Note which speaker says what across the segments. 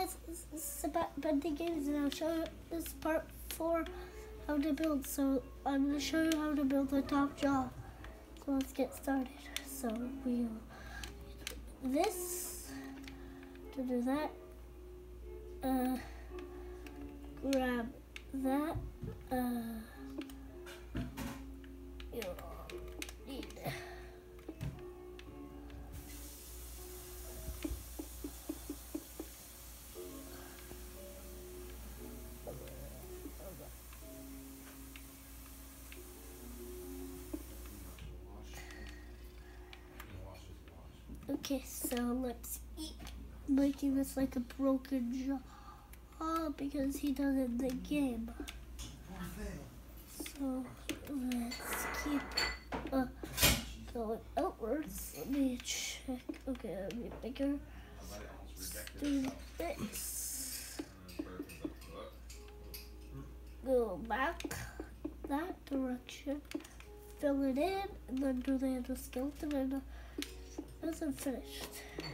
Speaker 1: guys, it's about building games, and I'll show you this part 4 how to build. So I'm going to show you how to build a top jaw. So let's get started. So we'll do this to do that. Grab that. You'll need Okay, so let's keep making this like a broken jaw because he does it in the game. So let's keep going outwards. Let me check. Okay, let me bigger. Let's do this. Go back that direction. Fill it in, and then do the endoskeleton, and isn't finished.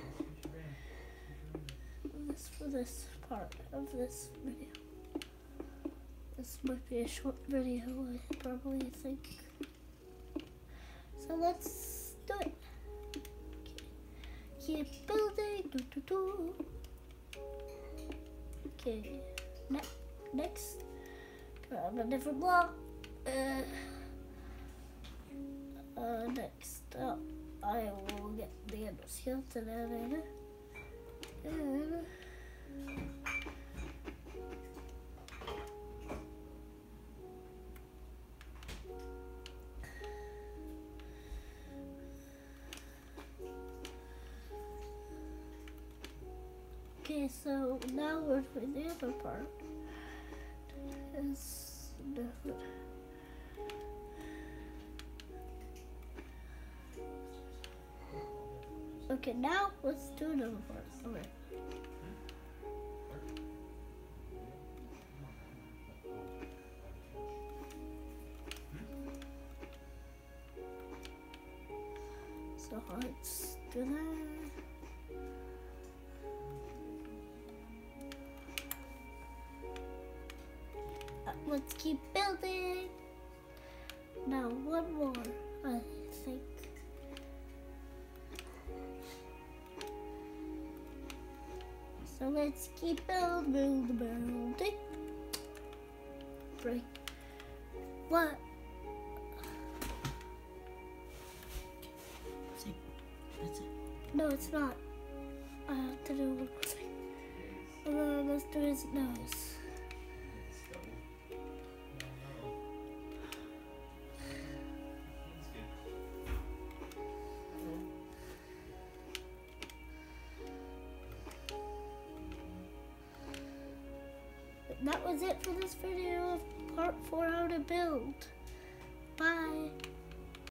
Speaker 1: This for this part of this video. This might be a short video, I probably think. So let's do it. Okay. Keep building. Okay. Next, grab a different block. Next up, I will get the endoskeleton out and okay, so now we're doing the other part. Is different. Okay, now let's do another part. Okay. So let's do that. Let's keep building. Now one more, I think. So let's keep building. Break. What?
Speaker 2: See, that's it.
Speaker 1: No, it's not. I have to do one more thing. And then let's do his nose. That was it for this video of part 4 how to build. Bye.